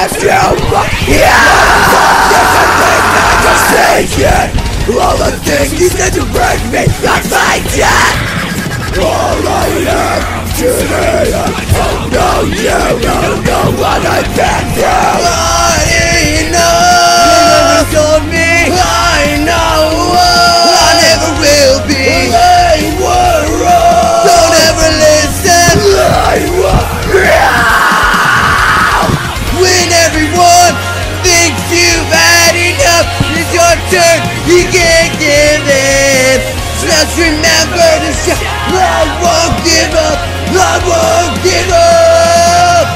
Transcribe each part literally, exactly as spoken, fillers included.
if you yeah. Just take it. All the things you said to break me, I fight it. All I am today, oh no, you don't know what I've been through. I know, you never told me. I know, I never will be. They were wrong. Don't ever listen. I was wrong. When everyone thinks you've had enough, it's your turn. You can't give in. Just remember to shout, I won't give up, I won't give up.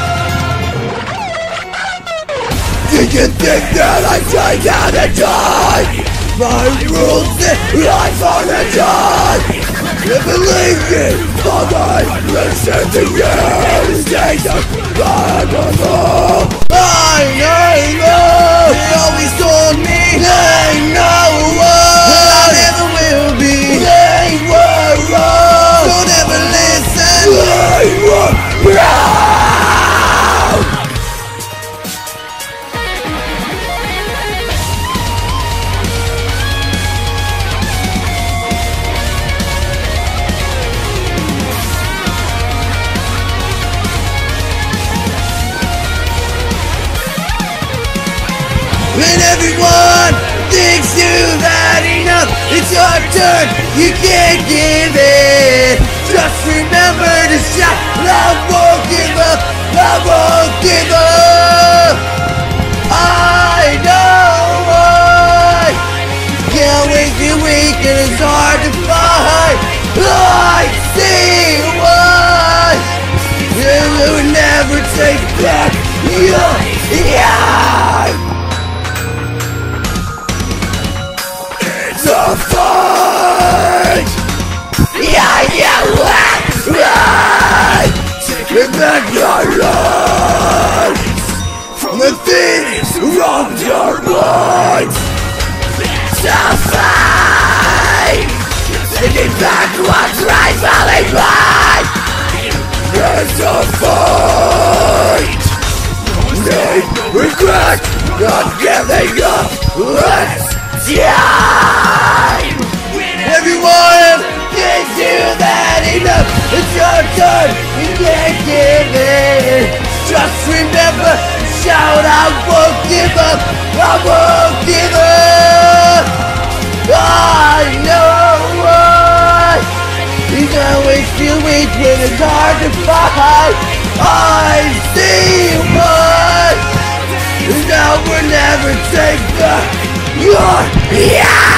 Did you think that I'd take out and die? My rules say I'm gonna die. You believe me, but I listen to you. Stay the Bible. I know, they always told me, they know I never will be. They were wrong. Don't ever listen. They were wrong. When everyone thinks you've had enough, it's your turn, you can't give in. Just remember to shout, I won't give up, I won't give up. I know why. Can't wait to weak and it's hard to fight. I see why. You will never take back your life. The fight! Yeah, yeah, right, right! Take back your life from the things wrong your mind. The fight! Taking back what's rightfully mine. There's a fight! No regret, not giving up. Let's time! Everyone thinks you've had enough. It's your turn, you can't give in. Just remember, shout, I won't give up, I won't give up. I know why. You always feel weak when it's hard to fight. I see why. Now we'll never take back your yeah!